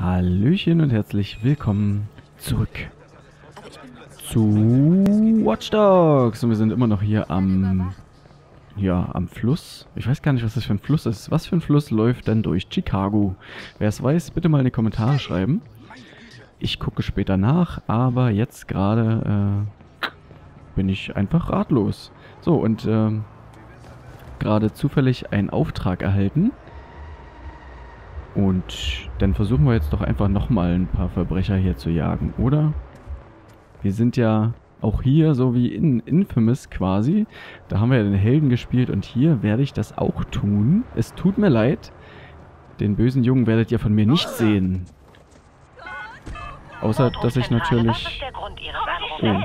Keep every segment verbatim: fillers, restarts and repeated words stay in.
Hallöchen und herzlich willkommen zurück zu Watch Dogs. Und wir sind immer noch hier am, ja, am Fluss. Ich weiß gar nicht, was das für ein Fluss ist. Was für ein Fluss läuft denn durch Chicago? Wer es weiß, bitte mal in die Kommentare schreiben. Ich gucke später nach, aber jetzt gerade äh, bin ich einfach ratlos. So, und äh, gerade zufällig einen Auftrag erhalten. Und dann versuchen wir jetzt doch einfach nochmal ein paar Verbrecher hier zu jagen, oder? Wir sind ja auch hier so wie in Infamous quasi. Da haben wir ja den Helden gespielt und hier werde ich das auch tun. Es tut mir leid. Den bösen Jungen werdet ihr von mir nicht sehen. Außer, dass ich natürlich... Oh.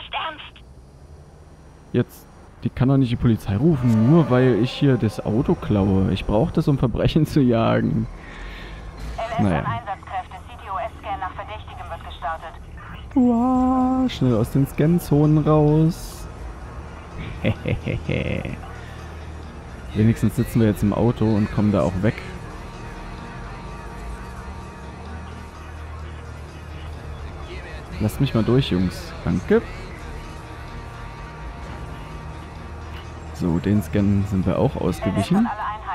Jetzt... Die kann doch nicht die Polizei rufen, nur weil ich hier das Auto klaue. Ich brauche das, um Verbrechen zu jagen. Naja. Wow, schnell aus den Scanzonen raus. Hehehehe. Wenigstens sitzen wir jetzt im Auto und kommen da auch weg. Lasst mich mal durch, Jungs. Danke. So, den Scan sind wir auch ausgewichen.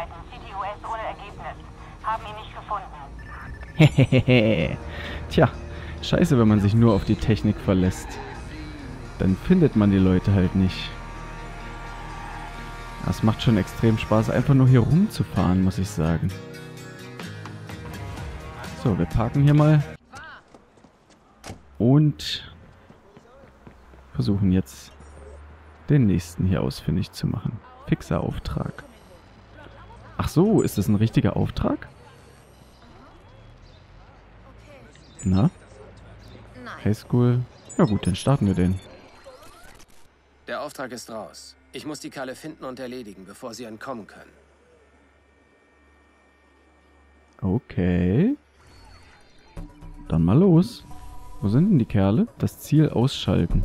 Hehehe. Tja, scheiße, wenn man sich nur auf die Technik verlässt. Dann findet man die Leute halt nicht. Das macht schon extrem Spaß, einfach nur hier rumzufahren, muss ich sagen. So, wir parken hier mal. Und versuchen jetzt den nächsten hier ausfindig zu machen. Fixer Auftrag. Ach so, ist das ein richtiger Auftrag? Na? Highschool? Ja gut, dann starten wir den. Der Auftrag ist raus. Ich muss die Kerle finden und erledigen, bevor sie entkommen können. Okay. Dann mal los. Wo sind denn die Kerle? Das Ziel ausschalten.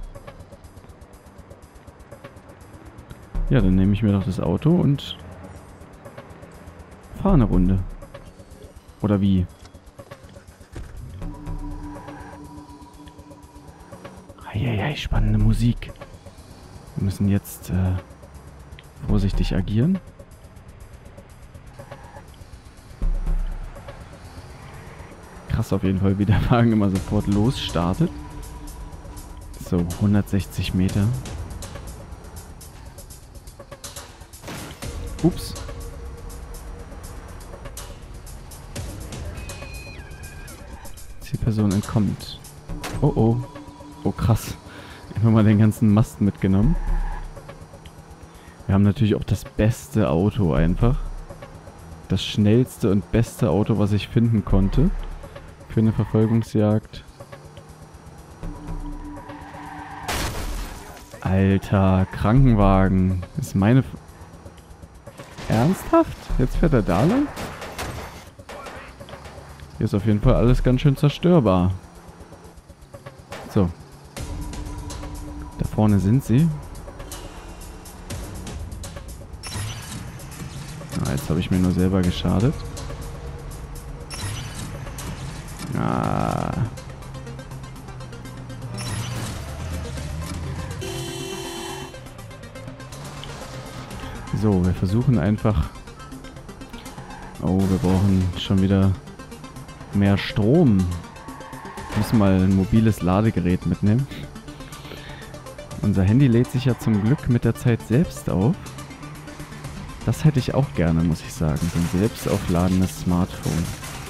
Ja, dann nehme ich mir doch das Auto und fahre eine Runde. Oder wie? Eieiei, spannende Musik. Wir müssen jetzt äh, vorsichtig agieren. Krass auf jeden Fall, wie der Wagen immer sofort losstartet. So, hundertsechzig Meter. Ups. Zielperson entkommt. Oh oh. Oh krass. Einfach mal den ganzen Mast mitgenommen. Wir haben natürlich auch das beste Auto einfach. Das schnellste und beste Auto, was ich finden konnte. Für eine Verfolgungsjagd. Alter, Krankenwagen. Das ist meine... F Ernsthaft? Jetzt fährt er da lang? Hier ist auf jeden Fall alles ganz schön zerstörbar. So. Da vorne sind sie. Ah, jetzt habe ich mir nur selber geschadet. Ah. So, wir versuchen einfach... Oh, wir brauchen schon wieder mehr Strom. Wir müssen mal ein mobiles Ladegerät mitnehmen. Unser Handy lädt sich ja zum Glück mit der Zeit selbst auf. Das hätte ich auch gerne, muss ich sagen. So ein selbstaufladendes Smartphone.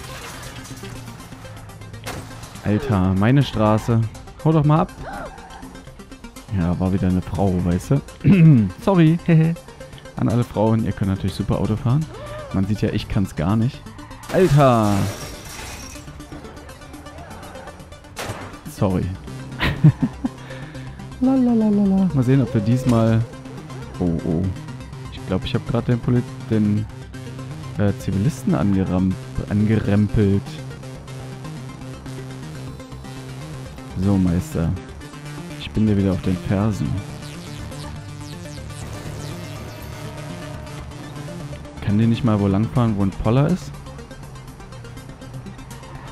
Alter, meine Straße. Hau doch mal ab. Ja, war wieder eine Frau, weißt du? Sorry. An alle Frauen, ihr könnt natürlich super Auto fahren. Man sieht ja, ich kann es gar nicht. Alter! Sorry. Lalalala. Mal sehen, ob wir diesmal... Oh, oh. Ich glaube, ich habe gerade den, Poli den äh, Zivilisten angerempelt. So, Meister. Ich bin dir wieder auf den Fersen. Kann die nicht mal wo langfahren, wo ein Poller ist?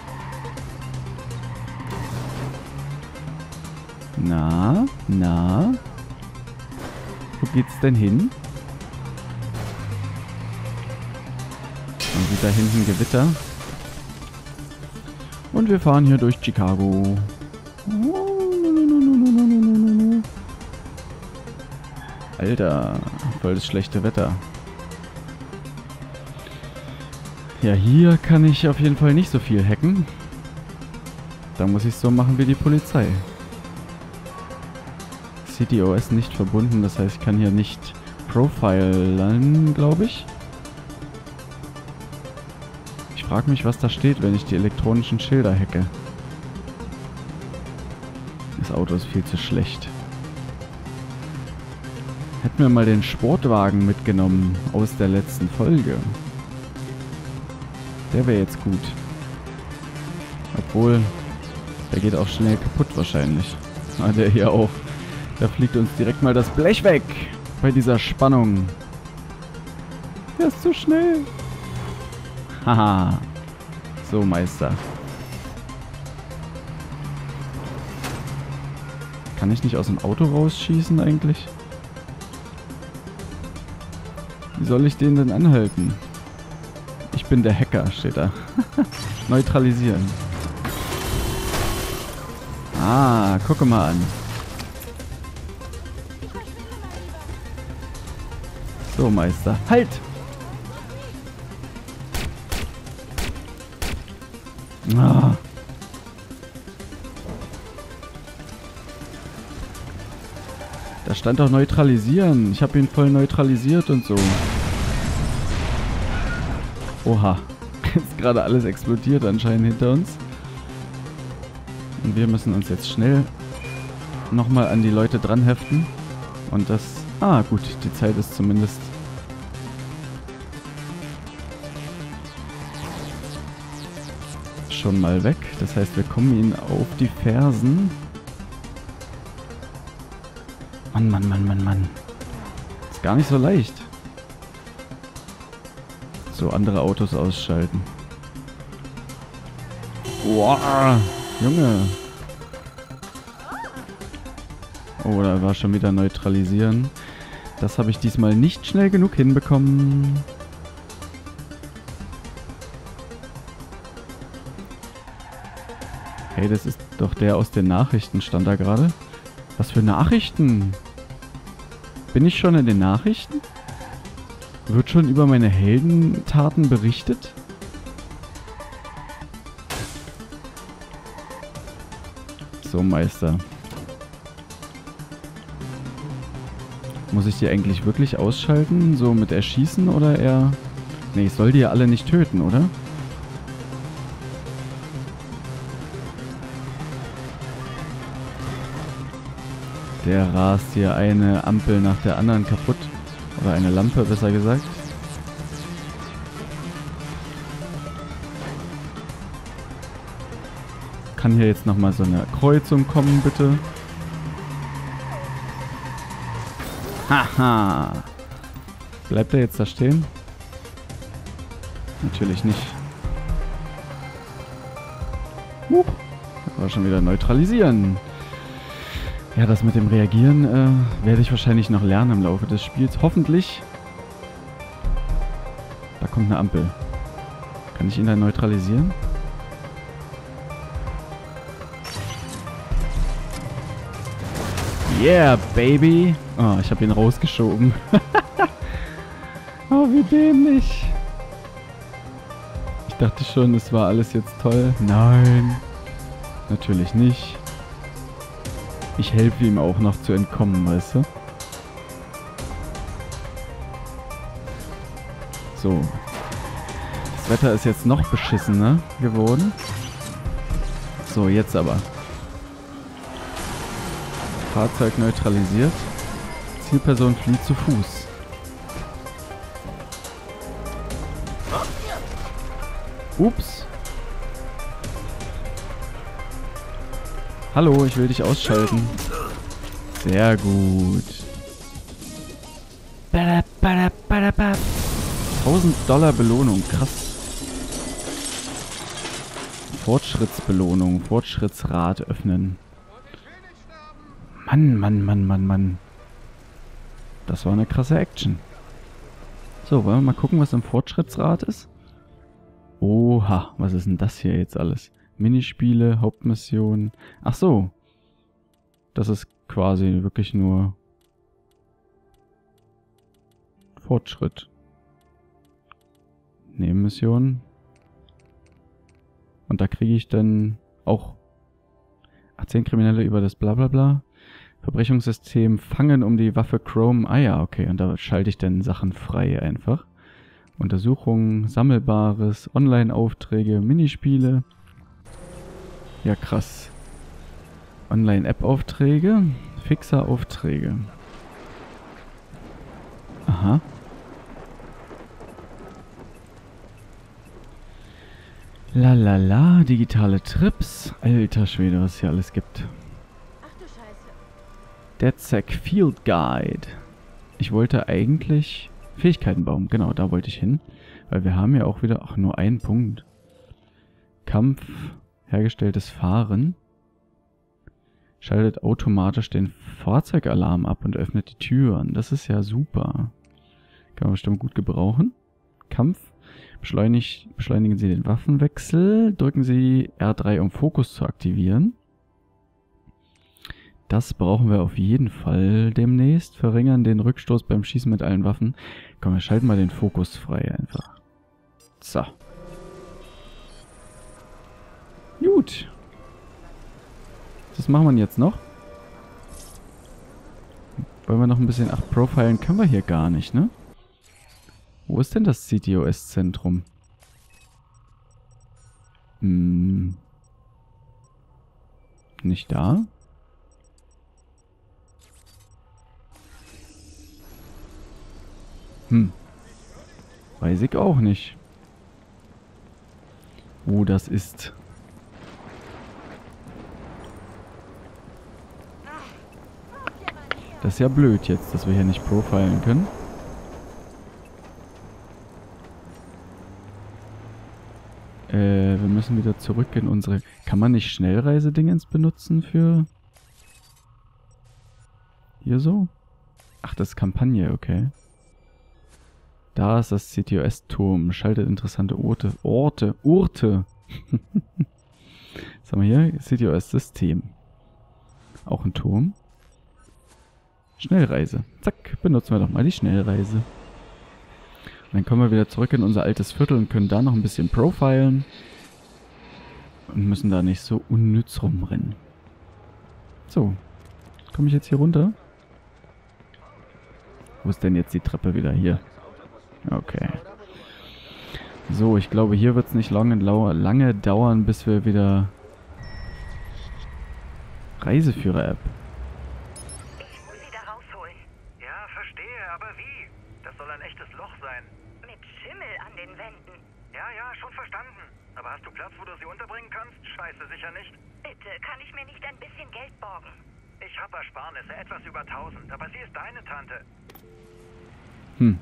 Na, na. Wo geht's denn hin? Man sieht da hinten Gewitter. Und wir fahren hier durch Chicago. Alter, voll das schlechte Wetter. Ja, hier kann ich auf jeden Fall nicht so viel hacken. Da muss ich es so machen wie die Polizei. C T O S nicht verbunden, das heißt, ich kann hier nicht profilen, glaube ich. Ich frage mich, was da steht, wenn ich die elektronischen Schilder hacke. Das Auto ist viel zu schlecht. Hätten wir mal den Sportwagen mitgenommen aus der letzten Folge. Der wäre jetzt gut. Obwohl, der geht auch schnell kaputt wahrscheinlich. Ah, der hier auch. Da fliegt uns direkt mal das Blech weg. Bei dieser Spannung. Der ist zu schnell. Haha. So, Meister. Kann ich nicht aus dem Auto rausschießen eigentlich? Wie soll ich den denn anhalten? Ich bin der Hacker, steht da. Neutralisieren. Ah, gucke mal an. So, Meister. Halt! Ah. Da stand doch neutralisieren. Ich habe ihn voll neutralisiert und so. Oha. Ist gerade alles explodiert anscheinend hinter uns. Und wir müssen uns jetzt schnell nochmal an die Leute dran heften. Und das... Ah, gut. Die Zeit ist zumindest... schon mal weg. Das heißt, wir kommen ihnen auf die Fersen. Mann, Mann, Mann, Mann, Mann. Ist gar nicht so leicht. So, andere Autos ausschalten. Boah, Junge. Oh, da war schon wieder neutralisieren. Das habe ich diesmal nicht schnell genug hinbekommen. Hey, das ist doch der aus den Nachrichten, stand da gerade. Was für Nachrichten? Bin ich schon in den Nachrichten? Wird schon über meine Heldentaten berichtet? So, Meister. Muss ich die eigentlich wirklich ausschalten? So mit Erschießen oder eher... Nee, ich soll die ja alle nicht töten, oder? Der rast hier eine Ampel nach der anderen kaputt. Oder eine Lampe, besser gesagt. Kann hier jetzt nochmal so eine Kreuzung kommen, bitte? Haha! Bleibt er jetzt da stehen? Natürlich nicht. Huch! Das war schon wieder neutralisieren. Ja, das mit dem Reagieren äh, werde ich wahrscheinlich noch lernen im Laufe des Spiels. Hoffentlich. Da kommt eine Ampel. Kann ich ihn dann neutralisieren? Yeah, baby! Oh, ich habe ihn rausgeschoben. Oh, wie dämlich. Ich dachte schon, es war alles jetzt toll. Nein. Natürlich nicht. Ich helfe ihm auch noch zu entkommen, weißt du? So. Das Wetter ist jetzt noch beschissener geworden. So, jetzt aber. Fahrzeug neutralisiert. Zielperson flieht zu Fuß. Ups. Hallo, ich will dich ausschalten. Sehr gut. tausend Dollar Belohnung, krass. Fortschrittsbelohnung, Fortschrittsrad öffnen. Mann, Mann, Mann, Mann, Mann. Das war eine krasse Action. So, wollen wir mal gucken, was im Fortschrittsrat ist? Oha, was ist denn das hier jetzt alles? Minispiele, Hauptmission. Ach so. Das ist quasi wirklich nur Fortschritt. Nebenmission. Und da kriege ich dann auch zehn Kriminelle über das Blablabla. Verbrechungssystem fangen um die Waffe Chrome. Ah ja, okay. Und da schalte ich dann Sachen frei einfach. Untersuchungen, Sammelbares, Online-Aufträge, Minispiele. Ja, krass. Online-App-Aufträge, Fixer-Aufträge. Aha. Lalala, digitale Trips. Alter Schwede, was es hier alles gibt. Ach du Scheiße. DedSec Field Guide. Ich wollte eigentlich Fähigkeitenbaum, genau, da wollte ich hin. Weil wir haben ja auch wieder, ach, nur einen Punkt. Kampf, hergestelltes Fahren. Schaltet automatisch den Fahrzeugalarm ab und öffnet die Türen. Das ist ja super. Kann man bestimmt gut gebrauchen. Kampf. Beschleunig, beschleunigen Sie den Waffenwechsel. Drücken Sie R drei, um Fokus zu aktivieren. Das brauchen wir auf jeden Fall demnächst. Verringern den Rückstoß beim Schießen mit allen Waffen. Komm, wir schalten mal den Fokus frei einfach. So. Gut. Was machen wir jetzt noch? Wollen wir noch ein bisschen... Ach, profilen können wir hier gar nicht, ne? Wo ist denn das C T O S-Zentrum? Hm. Nicht da? Hm. Weiß ich auch nicht. Wo das ist. Das ist ja blöd jetzt, dass wir hier nicht profilen können. Äh, wir müssen wieder zurück in unsere... Kann man nicht Schnellreisedingens benutzen für... Hier so? Ach, das ist Kampagne, okay. Da ist das C T O S-Turm. Schaltet interessante Orte. Orte. Orte. Was haben wir hier? C T O S-System. Auch ein Turm. Schnellreise. Zack, benutzen wir doch mal die Schnellreise. Und dann kommen wir wieder zurück in unser altes Viertel und können da noch ein bisschen profilen. Und müssen da nicht so unnütz rumrennen. So. Komme ich jetzt hier runter? Wo ist denn jetzt die Treppe wieder? Hier. Okay. So, ich glaube, hier wird es nicht lange, lange dauern, bis wir wieder... Reiseführer-App. Ich muss sie da rausholen. Ja, verstehe, aber wie? Das soll ein echtes Loch sein. Mit Schimmel an den Wänden. Ja, ja, schon verstanden. Aber hast du Platz, wo du sie unterbringen kannst? Scheiße, sicher nicht. Bitte, kann ich mir nicht ein bisschen Geld borgen? Ich hab Ersparnisse, etwas über tausend, aber sie ist deine Tante. Hm.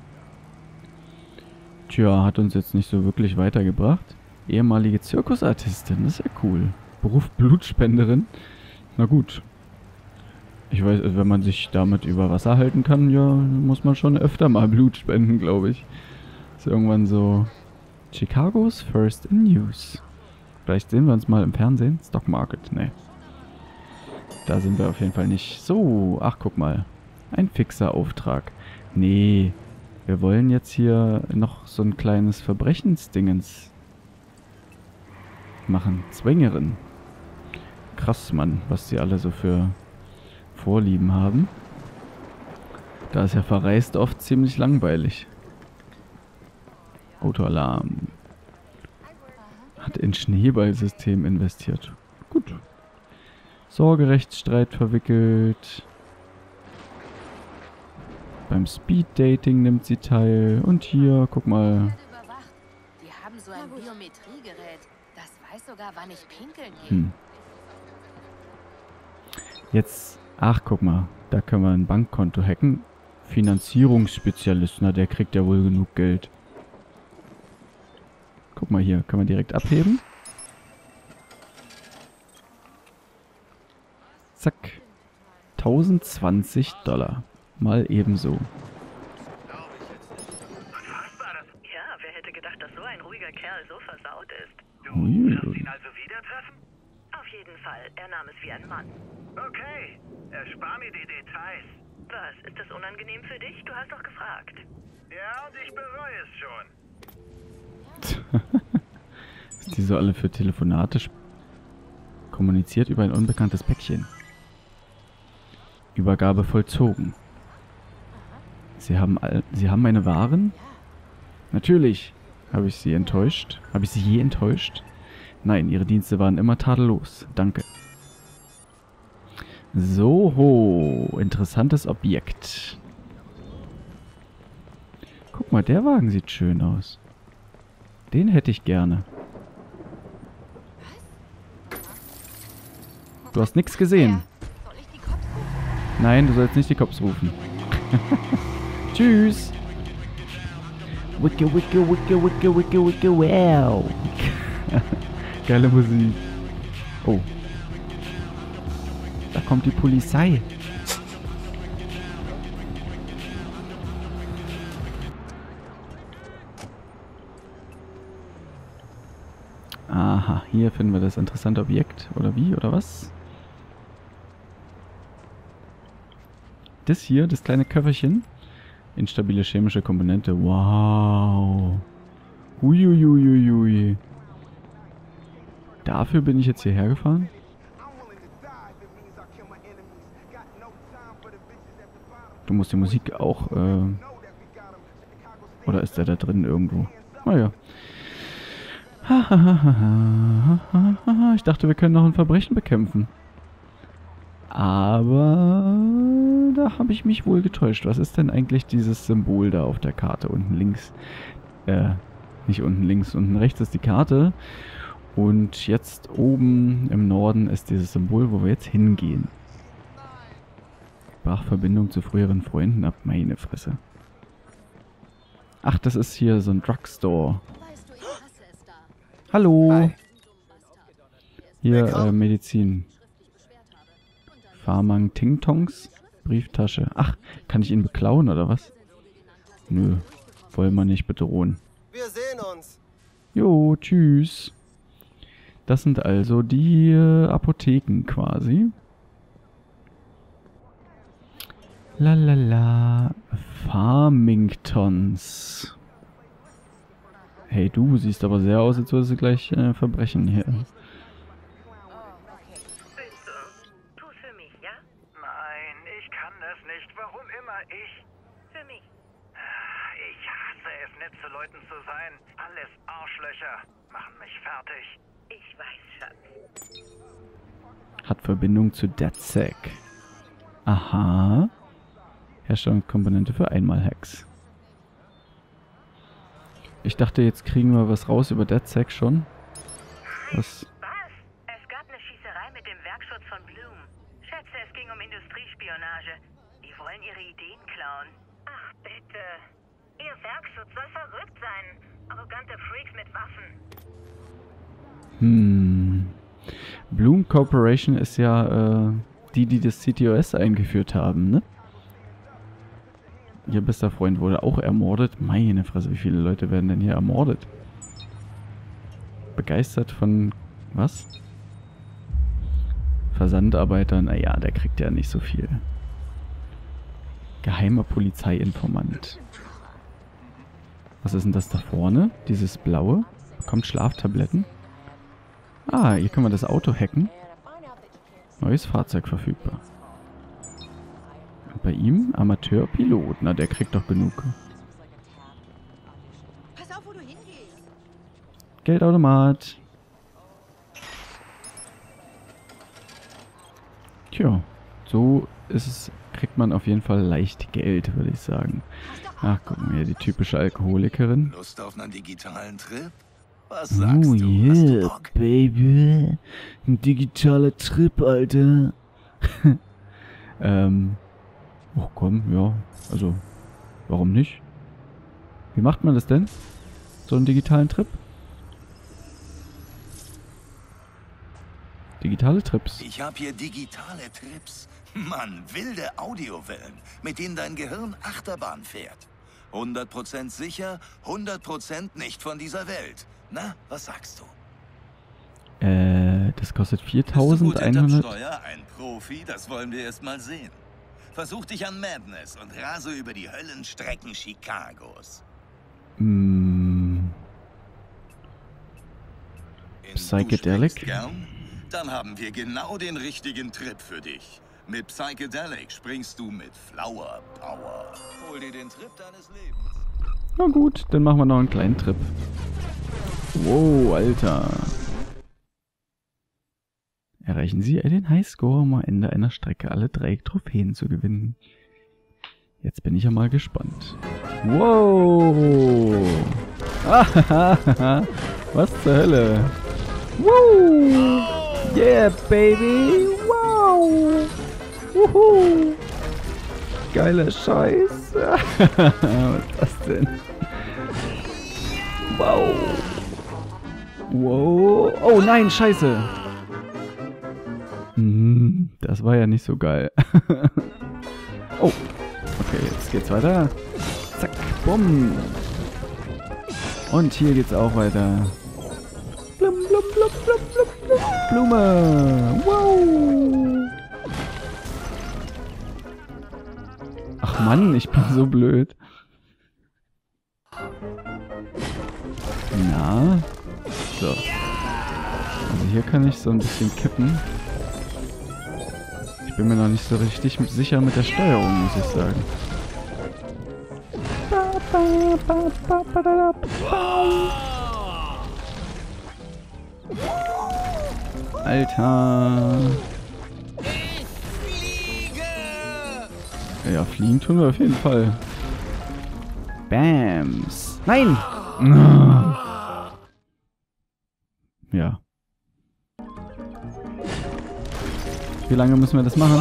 Tja, hat uns jetzt nicht so wirklich weitergebracht. Ehemalige Zirkusartistin, das ist ja cool. Beruf Blutspenderin. Na gut. Ich weiß, wenn man sich damit über Wasser halten kann, ja, muss man schon öfter mal Blut spenden, glaube ich. Ist irgendwann so... Chicago's First in News. Vielleicht sehen wir uns mal im Fernsehen. Stock Market, ne. Da sind wir auf jeden Fall nicht. So, ach guck mal. Ein fixer Auftrag. Nee, wir wollen jetzt hier noch so ein kleines Verbrechensdingens machen. Zwängerin. Krass, Mann, was die alle so für Vorlieben haben. Da ist ja verreist oft ziemlich langweilig. Autoalarm. Hat in Schneeballsystem investiert. Gut. Sorgerechtsstreit verwickelt. Beim Speeddating nimmt sie teil. Und hier, guck mal. Die haben so ein Biometriegerät. Das weiß sogar, wann ich pinkeln gehe. Hm. Jetzt, ach guck mal, da können wir ein Bankkonto hacken. Finanzierungsspezialist, na der kriegt ja wohl genug Geld. Guck mal hier, können wir direkt abheben. Zack. tausendzwanzig Dollar. Mal ebenso. Unfassbar, das... Ja, wer hätte gedacht, dass so ein ruhiger Kerl so versaut ist? Du Ui. wirst ihn also wieder treffen? Auf jeden Fall. Er nahm es wie ein Mann. Okay, erspar mir die Details. Was? Ist das unangenehm für dich? Du hast doch gefragt. Ja, und ich bereue es schon. Was die so alle für Telefonate sp- kommuniziert über ein unbekanntes Päckchen. Übergabe vollzogen. Sie haben all, Sie haben meine Waren? Natürlich. Habe ich Sie enttäuscht? Habe ich Sie je enttäuscht? Nein, Ihre Dienste waren immer tadellos. Danke. So, interessantes Objekt. Guck mal, der Wagen sieht schön aus. Den hätte ich gerne. Du hast nichts gesehen. Soll ich die Cops rufen? Nein, du sollst nicht die Cops rufen. Tschüss. Wicke, wicke, wicke, wicke, wicke, wicke, wow. Geile Musik. Oh. Da kommt die Polizei. Aha, hier finden wir das interessante Objekt. Oder wie? Oder was? Das hier, das kleine Köfferchen. Instabile chemische Komponente. Wow. Uiuiuiui. Dafür bin ich jetzt hierher gefahren. Du musst die Musik auch, äh... Oder ist der da drin irgendwo? Naja. Ich dachte, wir können noch ein Verbrechen bekämpfen. Aber da habe ich mich wohl getäuscht. Was ist denn eigentlich dieses Symbol da auf der Karte? Unten links. Äh, nicht unten links, unten rechts ist die Karte. Und jetzt oben im Norden ist dieses Symbol, wo wir jetzt hingehen. Brach Verbindung zu früheren Freunden ab. Meine Fresse. Ach, das ist hier so ein Drugstore. Weißt du, ich hasse es da. Hallo. Hi. Hier, äh, Medizin. Farmang Ting-Tongs. Brieftasche. Ach, kann ich ihn beklauen oder was? Nö. Wollen wir nicht bedrohen. Wir sehen uns. Jo, tschüss. Das sind also die äh, Apotheken quasi. Lalala. Farmingtons. Hey, du siehst aber sehr aus, als würdest du gleich äh, Verbrechen hier. Bitte. Tu's für mich, ja? Nein, ich kann das nicht. Warum immer ich? Für mich. Ich hasse es, nett zu Leuten zu sein. Alles Arschlöcher. Machen mich fertig. Ich weiß, Schatz. Hat Verbindung zu DedSec. Aha. Herstellungskomponente für Einmal-Hacks. Ich dachte, jetzt kriegen wir was raus über DedSec schon. Was? Was? Es gab eine Schießerei mit dem Werkschutz von Bloom. Schätze, es ging um Industriespionage. Die wollen ihre Ideen klauen. Ach, bitte. Ihr Werkschutz soll verrückt sein. Arrogante Freaks mit Waffen. Hm. Bloom Corporation ist ja äh, die, die das C T O S eingeführt haben, ne? Ihr bester Freund wurde auch ermordet. Meine Fresse, wie viele Leute werden denn hier ermordet? Begeistert von... was? Versandarbeiter. Naja, der kriegt ja nicht so viel. Geheimer Polizeiinformant. Was ist denn das da vorne? Dieses blaue? Bekommt Schlaftabletten? Ah, hier können wir das Auto hacken. Neues Fahrzeug verfügbar. Und bei ihm Amateurpilot. Na, der kriegt doch genug. Pass auf, wo du hingehst. Geldautomat. Tja, so ist es, kriegt man auf jeden Fall leicht Geld, würde ich sagen. Ach, guck mal hier, die typische Alkoholikerin. Lust auf einen digitalen Trip? Was sagst Oh du? Hast du yeah, Bock? Baby. Ein digitaler Trip, Alter. ähm. Oh komm, ja. Also, warum nicht? Wie macht man das denn? So einen digitalen Trip? Digitale Trips. Ich habe hier digitale Trips. Mann, wilde Audiowellen, mit denen dein Gehirn Achterbahn fährt. hundert Prozent sicher, hundert Prozent nicht von dieser Welt. Na, was sagst du? Äh, das kostet viertausendeinhundert. Ein Profi, das wollen wir erst mal sehen. Versuch dich an Madness und rase über die Höllenstrecken Chicagos. Mm. Psychedelic? Dann haben wir genau den richtigen Trip für dich. Mit Psychedelic springst du mit Flower Power. Hol dir den Trip deines Lebens. Na gut, dann machen wir noch einen kleinen Trip. Wow, Alter. Erreichen Sie den Highscore, um am Ende einer Strecke alle drei Trophäen zu gewinnen. Jetzt bin ich ja mal gespannt. Wow. Was zur Hölle? Wow. Yeah, baby. Wow. Wuhu. Geiler Scheiß. Was ist das denn? Wow. Wow. Oh nein, scheiße. Hm, das war ja nicht so geil. Oh. Okay, jetzt geht's weiter. Zack, bumm. Und hier geht's auch weiter. Blum, blum, blum, blum, blum, blum. Blume. Wow. Ach Mann, ich bin so blöd. Na. So. Also hier kann ich so ein bisschen kippen. Ich bin mir noch nicht so richtig sicher mit der Steuerung, muss ich sagen. Alter. Ja, fliegen tun wir auf jeden Fall. Bams. Nein! Ja. Wie lange müssen wir das machen?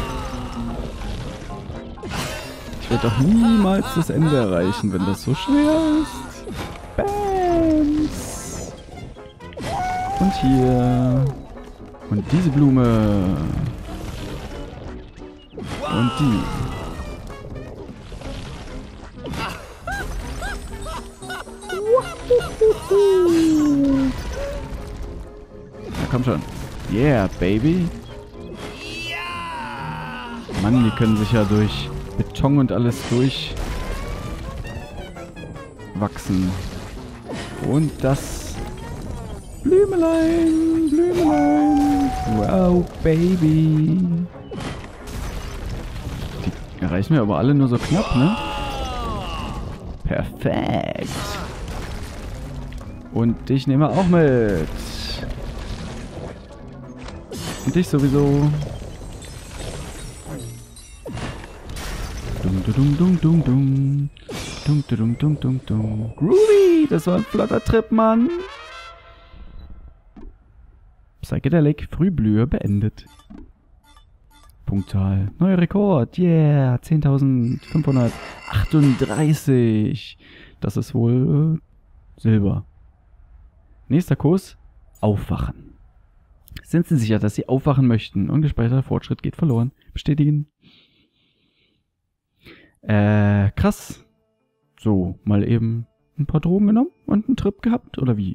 Ich werde doch niemals das Ende erreichen, wenn das so schwer ist. Bams. Und hier. Und diese Blume. Und die. Na komm schon. Yeah, baby. Mann, die können sich ja durch Beton und alles durchwachsen. Und das Blümelein, Blümelein. Wow, baby. Die erreichen wir aber alle nur so knapp, ne? Perfekt. Und dich nehmen wir auch mit. Und dich sowieso. Dum dum dum dum dum. Dum dum dum dum dum. Groovy, das war ein flotter Trip, Mann. Psychedelic, Frühblühe beendet. Punktal. Neuer Rekord, yeah, zehntausendfünfhundertachtunddreißig. Das ist wohl äh, Silber. Nächster Kurs, aufwachen. Sind Sie sicher, dass Sie aufwachen möchten? Ungespeicherter Fortschritt geht verloren. Bestätigen. Äh, krass. So, mal eben ein paar Drogen genommen und einen Trip gehabt, oder wie?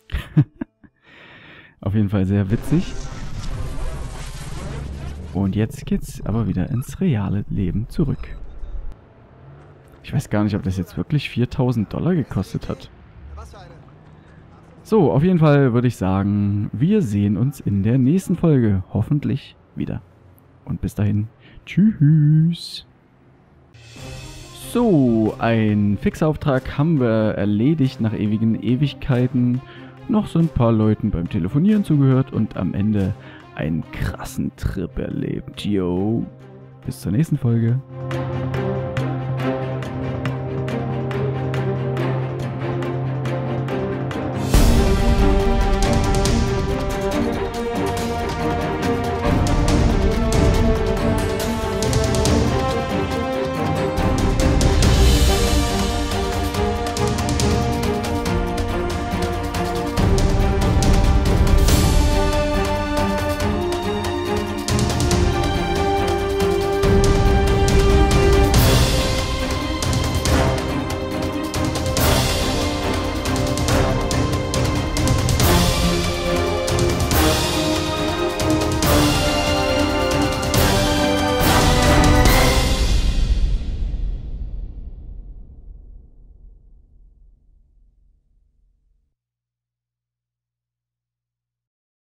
Auf jeden Fall sehr witzig. Und jetzt geht's aber wieder ins reale Leben zurück. Ich weiß gar nicht, ob das jetzt wirklich viertausend Dollar gekostet hat. So, auf jeden Fall würde ich sagen, wir sehen uns in der nächsten Folge hoffentlich wieder. Und bis dahin, tschüss. So, ein Fixauftrag haben wir erledigt nach ewigen Ewigkeiten. Noch so ein paar Leuten beim Telefonieren zugehört und am Ende einen krassen Trip erlebt. Yo, bis zur nächsten Folge.